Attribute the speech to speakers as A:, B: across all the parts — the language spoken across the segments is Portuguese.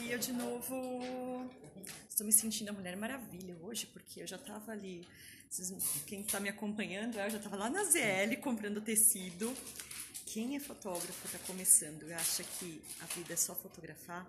A: eu de novo estou me sentindo a Mulher Maravilha hoje, porque eu já estava ali, quem está me acompanhando, eu já estava lá na ZL comprando tecido. Quem é fotógrafo, está começando e acha que a vida é só fotografar,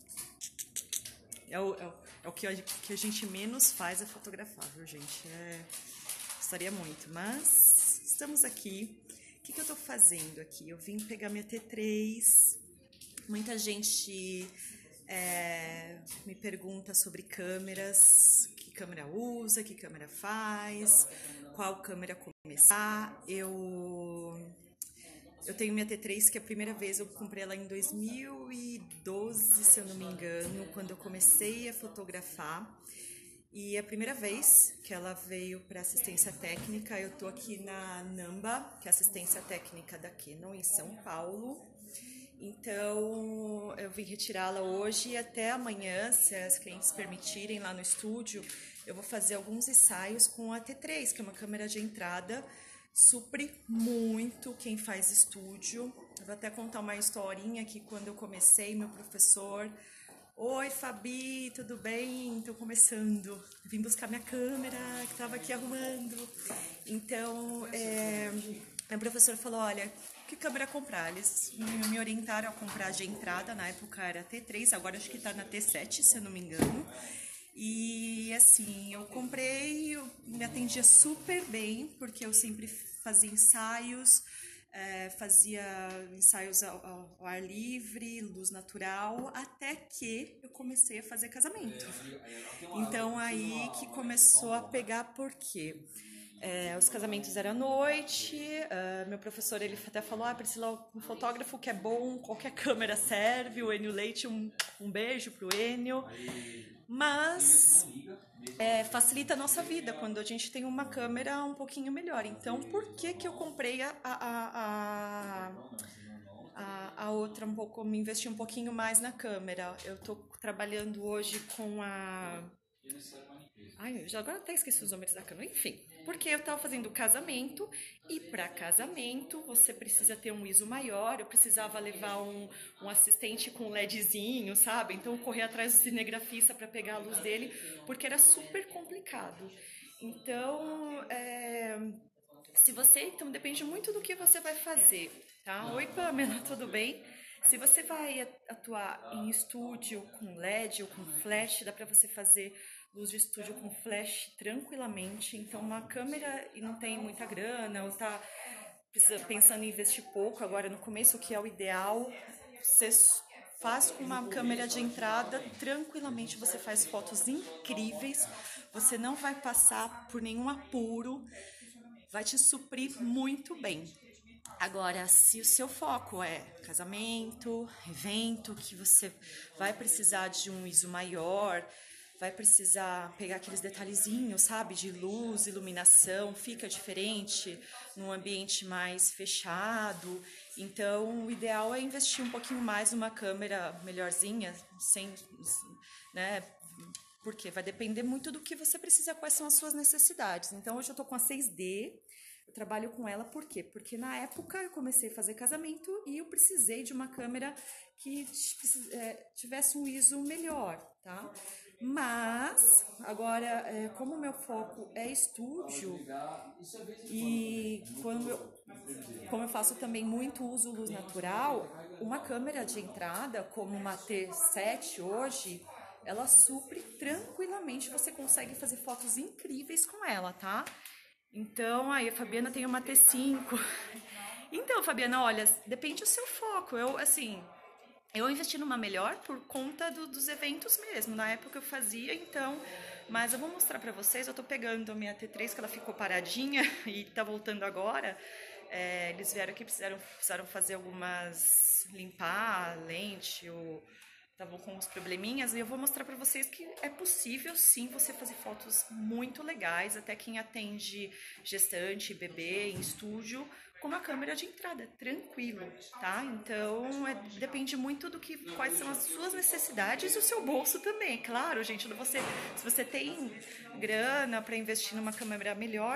A: é o que a gente menos faz é fotografar, viu, gente? Gostaria muito, mas estamos aqui. O que eu estou fazendo aqui? Eu vim pegar minha T3. Muita gente me pergunta sobre câmeras, que câmera usa, que câmera faz, qual câmera começar. Eu tenho minha T3, que a primeira vez eu comprei ela em 2012, se eu não me engano, quando eu comecei a fotografar. E a primeira vez que ela veio para assistência técnica, eu tô aqui na Namba, que é assistência técnica da Canon, em São Paulo. Então, eu vim retirá-la hoje e até amanhã, se as clientes permitirem, lá no estúdio, eu vou fazer alguns ensaios com a T3, que é uma câmera de entrada, supre muito quem faz estúdio. Eu vou até contar uma historinha que quando eu comecei, meu professor... Oi, Fabi, tudo bem? Estou começando. Vim buscar minha câmera, que estava aqui arrumando. Então, meu professor falou, olha, que câmera comprar? Eles me orientaram a comprar de entrada, na época era T3, agora acho que está na T7, se eu não me engano. E assim, eu comprei, me atendia super bem, porque eu sempre fazia ensaios, fazia ensaios ao ar livre, luz natural, até que eu comecei a fazer casamento. Então aí que começou a pegar, porque os casamentos eram à noite, meu professor ele até falou, Priscila, um fotógrafo que é bom, qualquer câmera serve, o Enio Leite, um beijo pro Enio, mas facilita a nossa vida quando a gente tem uma câmera um pouquinho melhor. Então, por que eu comprei a outra um pouco, me investi um pouquinho mais na câmera? Eu tô trabalhando hoje com a... Ai, agora até esqueci os números da câmera. Enfim, porque eu tava fazendo casamento e para casamento você precisa ter um ISO maior. Eu precisava levar um assistente com LEDzinho, sabe? Então correr atrás do cinegrafista para pegar a luz dele, porque era super complicado. Então, então depende muito do que você vai fazer, tá? Oi, Pamela, tudo bem? Se você vai atuar em estúdio com LED ou com flash, dá para você fazer luz de estúdio com flash tranquilamente. Então, uma câmera e não tem muita grana, ou tá pensando em investir pouco agora no começo, o que é o ideal, você faz com uma câmera de entrada, tranquilamente você faz fotos incríveis, você não vai passar por nenhum apuro, vai te suprir muito bem. Agora, se o seu foco é casamento, evento, que você vai precisar de um ISO maior, vai precisar pegar aqueles detalhezinhos, sabe, de luz, iluminação, fica diferente num ambiente mais fechado. Então, o ideal é investir um pouquinho mais numa câmera melhorzinha, né? Porque vai depender muito do que você precisa, quais são as suas necessidades. Então, hoje eu tô com a 6D. Eu trabalho com ela por quê? Porque na época eu comecei a fazer casamento e eu precisei de uma câmera que tivesse um ISO melhor, tá? Mas, agora, como o meu foco é estúdio e como eu faço também muito uso luz natural, uma câmera de entrada, como uma T7 hoje, ela supre tranquilamente, você consegue fazer fotos incríveis com ela, tá? Então, aí a Fabiana tem uma T5. Então, Fabiana, olha, depende do seu foco. Eu investi numa melhor por conta dos eventos mesmo. Na época eu fazia, então... Mas eu vou mostrar pra vocês. Eu tô pegando a minha T3, que ela ficou paradinha e tá voltando agora. Eles vieram aqui, precisaram fazer limpar a lente, estavam com uns probleminhas, e eu vou mostrar para vocês que é possível sim você fazer fotos muito legais, até quem atende gestante, bebê, em estúdio, com uma câmera de entrada, tranquilo, tá? Então, depende muito quais são as suas necessidades e o seu bolso também, claro, gente, se você tem grana para investir numa câmera melhor,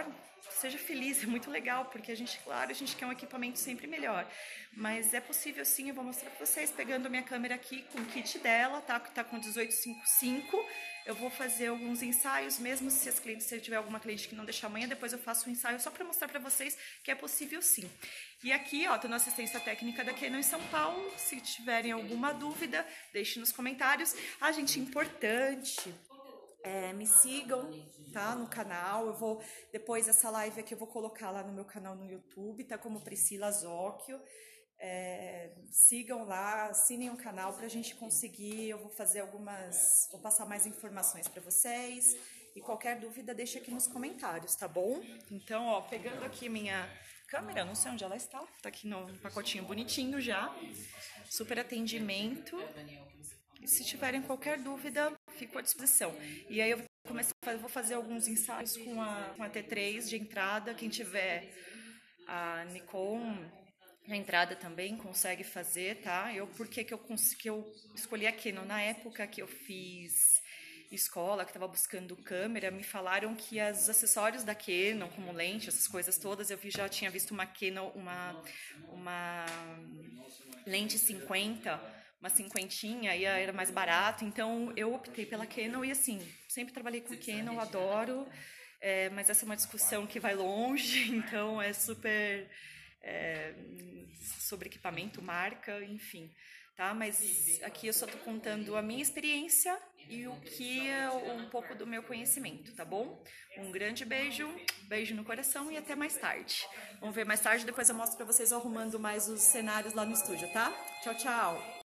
A: seja feliz, é muito legal, porque a gente, claro, a gente quer um equipamento sempre melhor. Mas é possível sim, eu vou mostrar pra vocês, pegando minha câmera aqui com o kit dela, tá? Que tá com 1855. Eu vou fazer alguns ensaios, mesmo se as clientes, se eu tiver alguma cliente que não deixar amanhã, depois eu faço um ensaio só para mostrar para vocês que é possível sim. E aqui, ó, tô na assistência técnica da Canon em São Paulo. Se tiverem alguma dúvida, deixe nos comentários. Ah, gente, importante, me sigam, tá, no canal. Eu vou, depois dessa live aqui, eu vou colocar lá no meu canal no YouTube, tá, como Priscila Zóquio. Sigam lá, assinem o canal pra gente conseguir. Eu vou fazer vou passar mais informações para vocês. E qualquer dúvida, deixa aqui nos comentários, tá bom? Então, ó, pegando aqui minha câmera, não sei onde ela está, tá aqui no pacotinho bonitinho já. Super atendimento. E se tiverem qualquer dúvida, fico à disposição. E aí eu vou fazer alguns ensaios com a T3 de entrada. Quem tiver a Nikon na entrada também consegue fazer, tá? Por que eu escolhi a Canon? Na época que eu fiz escola, que estava buscando câmera, me falaram que os acessórios da Canon, como lente, essas coisas todas, já tinha visto uma Canon, uma lente 50, uma cinquentinha, e era mais barato, então eu optei pela Canon e assim, sempre trabalhei com Canon, adoro, mas essa é uma discussão que vai longe, então é super sobre equipamento, marca, enfim, tá? Mas aqui eu só tô contando a minha experiência e o que é um pouco do meu conhecimento, tá bom? Um grande beijo, beijo no coração e até mais tarde. Vamos ver mais tarde, depois eu mostro pra vocês arrumando mais os cenários lá no estúdio, tá? Tchau, tchau!